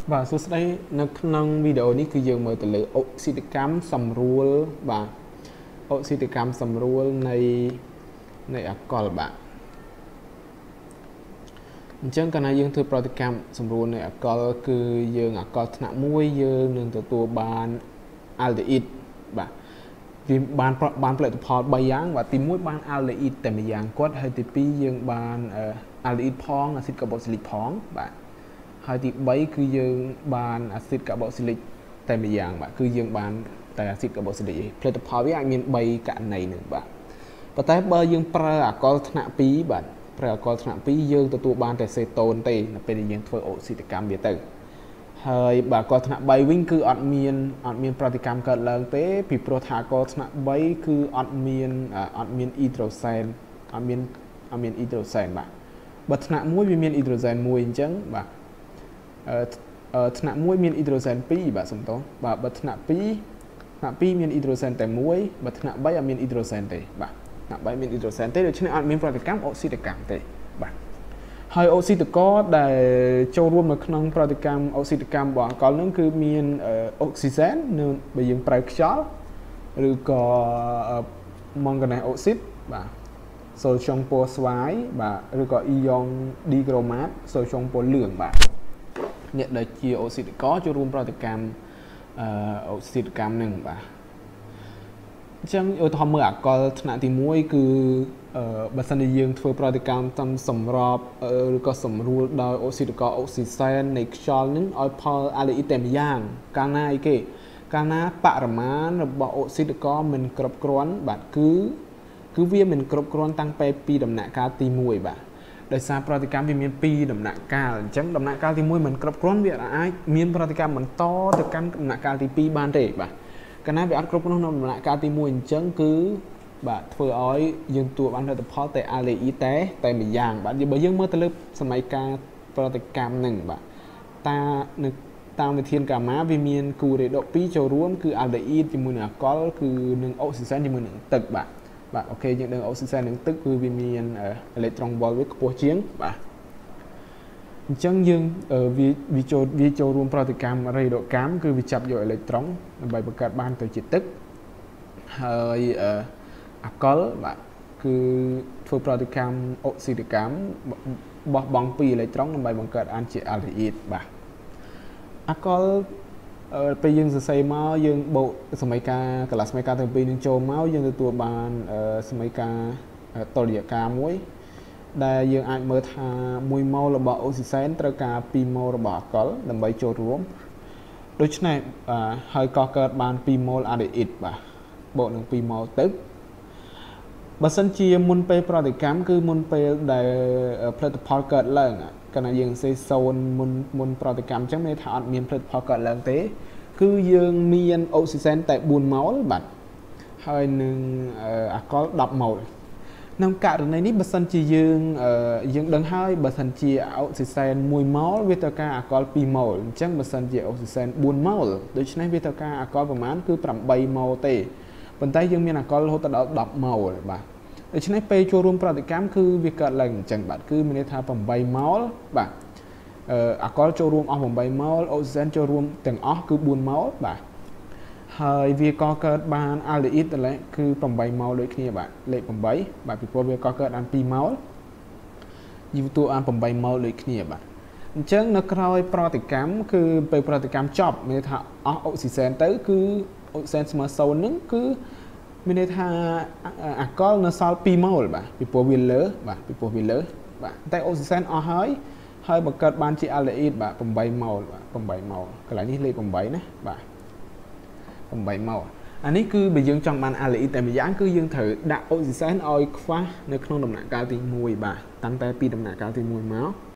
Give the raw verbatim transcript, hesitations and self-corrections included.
បាទសួស្តីនៅក្នុងវីដេអូនេះគឺយើងមើលទៅលើអុកស៊ីតកម្មសម្រួលបាទអុកស៊ីតកម្មសម្រួលនៃនៃអាកុលបាទអញ្ចឹងកាលណាយើងធ្វើប្រតិកម្មសម្រួលនៃអាកុលគឺយើងអាកុលថ្នាក់មួយយើងនឹងទទួលបានអាល់ដេអ៊ីតបាទវាបានបានផលិតផលបីយ៉ាងបាទទីមួយបានអាល់ដេអ៊ីតតែម្យ៉ាងគាត់ហើយទីពីរយើងបានអាល់ដេអ៊ីតផងអាស៊ីតកាបូស៊ីលិកផងបាទហើយទីបីគឺយើងបានអាស៊ីតកាបូស៊ីលិកតែម្យ៉ាងបាទគឺយើងបានតែអាស៊ីតកាបូស៊ីលិកផលិតផលវាអាចមានបីករណីនឹងបាទប៉ុន្តែបើយើងប្រើអាកុលថ្នាក់ពីរបាទប្រើអាកុលថ្នាក់ពីរយើងទទួលបានតែសេតូនទេនៅពេលដែលយើងធ្វើអូស៊ីតកម្មវាទៅហើយបើអាកុលថ្នាក់បីវិញគឺអត់មានអត់មានប្រតិកម្មកើតឡើងទេពីព្រោះថាអាកុលថ្នាក់បីគឺអត់មានអត់មានអ៊ីដ្រូសែនអត់មានអត់មានអ៊ីដ្រូសែនបាទបើថ្នាក់មួយវាមានអ៊ីដ្រូសែនមួយអញ្ចឹងបាទអឺថ្នាក់មួយមានអ៊ីដ្រូសែនពីរបាទសំទោសបាទបើថ្នាក់ពីរថ្នាក់ពីរមានអ៊ីដ្រូសែនតែមួយបើថ្នាក់បីអត់មានអ៊ីដ្រូសែនទេបាទថ្នាក់បីមានអ៊ីដ្រូសែនទេដូច្នេះអត់មានប្រតិកម្មអូស៊ីតកម្មទេបាទហើយអូស៊ីតកដែលចូលរួមនៅក្នុងប្រតិកម្មអូស៊ីតកម្មរបស់អាកុលនឹងគឺមានអុកស៊ីសែននៅបើយើងប្រើខ្យល់ឬក៏ម៉ង់ហ្គាណេសអុកស៊ីតបាទសូលចុងពណ៌ស្វាយបាទឬក៏អ៊ីយ៉ុងឌីក្រូម៉ាតសូលចុងពណ៌លឿងបាទអ្នកដែលជាអូស៊ីតកចូលរួមប្រតិកម្មអឺអូស៊ីតកម្មនឹងបាទអញ្ចឹងឧទាហរណ៍មើលអាកុលថ្នាក់ទីមួយគឺអឺបើសិនជាយើងធ្វើប្រតិកម្មតាមសម្របឬក៏សម្រួលដោយអូស៊ីតកអូស៊ីសែននៃខ្យល់នឹងឲ្យផលអាល់ដេអ៊ីតតែម្យ៉ាងកាលណាអីគេកាលណាបរិមាណរបស់អូស៊ីតកមិនគ្រប់គ្រាន់បាទគឺគឺវាមិនគ្រប់គ្រាន់តាំងពីពីដំណាក់កាលទីមួយបាទដោយសារប្រតិកម្មវាមានពីរដំណាក់កាលអញ្ចឹងដំណាក់កាលទីមួយមិនគ្រប់គ្រាន់វាអាចមានប្រតិកម្មបន្តទៅកាន់ដំណាក់កាលទីពីរបានទេបាទកាលណាវាអត់គ្រប់គ្រាន់ក្នុងដំណាក់កាលទីមួយអញ្ចឹងគឺបាទធ្វើឲ្យយើងទទួលបានផលិតផលតែអាល់ដេអ៊ីតតែតែម្យ៉ាងបាទបើយើងមើលទៅលើសម័យកាលប្រតិកម្មនឹងបាទតានៅតាមវិធានកាម៉ាវាមានគូរ៉េដូពីរចូលរួមគឺអាល់ដេអ៊ីតជាមួយនឹងអាកុលគឺនឹងអុកស៊ីសែនជាមួយនឹងទឹកបាទបាទអូខេយើងដឹងអូស៊ីសែននឹងទឹកគឺវាមានអេឡិចត្រូនវ៉ុលវាខ្ពស់ជាងបាទអញ្ចឹងយើងវាវាចូលវាចូលរួមប្រតិកម្មរ៉េដូកម្មគឺវាចាប់យកអេឡិចត្រូនដើម្បីបង្កើតបានទៅជាទឹកហើយអាកុលបាទគឺធ្វើប្រតិកម្មអុកស៊ីតកម្មបោះបង់ពីរអេឡិចត្រូនដើម្បីបង្កើតបានជាអាល់ដេអ៊ីតបាទអាកុលពេលយើងសរសេរមកយើងបូកសម័យកាលកន្លះសម័យកាលទាំងពីរនឹងចូលមកយើងទទួលបានសម័យកាលតុល្យការមួយដែលយើងអាចមើលថាមួយម៉ូលរបស់អូស៊ីសែនត្រូវការពីរម៉ូលរបស់អាកុលដើម្បីចូលរួមដូច្នេះហើយកកើតបានពីរម៉ូលអាល់ដេអ៊ីតបាទបូកនឹងពីរម៉ូលទឹកបើសិនជាមុនពេលប្រតិកម្មគឺមុនពេលដែលផលិតផលកើតឡើងកាលណាយើងសេសូនមុនមុនប្រតិកម្មអញ្ចឹងមានថាអត់មានផលិតផលកើតឡើងទេគឺយើងមានអូស៊ីសែនតែបួនម៉ូលបាទហើយនឹងអាកុលដប់ម៉ូលក្នុងករណីនេះបើសិនជាយើងយើងដឹងហើយបើសិនជាអូស៊ីសែនមួយម៉ូលវាត្រូវការអាកុលពីរម៉ូលអញ្ចឹងបើសិនជាអូស៊ីសែនបួនម៉ូលដូច្នេះវាត្រូវការអាកុលប្រមាណគឺប្រាំបីម៉ូលទេប៉ុន្តែយើងមានអាកុលរហូតដល់ដប់ម៉ូលបាទដូច្នេះពេលចូលរួមប្រតិកម្មគឺវាកើតឡើងអញ្ចឹងបាទគឺមានន័យថាប្រាំបីម៉ូលបាទអឺអាកុលចូលរួមអស់ប្រាំបីម៉ូលអូស៊ីសែនចូលរួមទាំងអស់គឺបួនម៉ូលបាទហើយវាក៏កើតបានអាល់ដេអ៊ីតតលេគឺប្រាំបីម៉ូលដូចគ្នាបាទលេខប្រាំបីបាទពីព្រោះវាក៏កើតបានពីរម៉ូលយូរតួអានប្រាំបីម៉ូលដូចគ្នាបាទអញ្ចឹងនៅក្រោយប្រតិកម្មគឺពេលប្រតិកម្មចប់មានន័យថាអស់អូស៊ីសែនទៅគឺអូស៊ីសែនស្មើសូន្យហ្នឹងគឺមានន័យថាអាកុលនៅសល់ពីរម៉ូលបាទពីព្រោះវាលើបាទពីព្រោះវាលើបាទតែអូស៊ីសែនអស់ហើយហើយបង្កើតបានជាអាល់ដេអ៊ីតបាទប្រាំបីម៉ូលបាទប្រាំបីម៉ូលកន្លែងនេះលេខប្រាំបីណាបាទប្រាំបីម៉ូលអានេះគឺបើយើងចង់បានអាល់ដេអ៊ីតតែម្យ៉ាងគឺយើងត្រូវដាក់អូស៊ីសែនឲ្យខ្វះនៅក្នុងដំណាក់កាលទីមួយបាទតាំងតែពីដំណាក់កាលទីមួយមក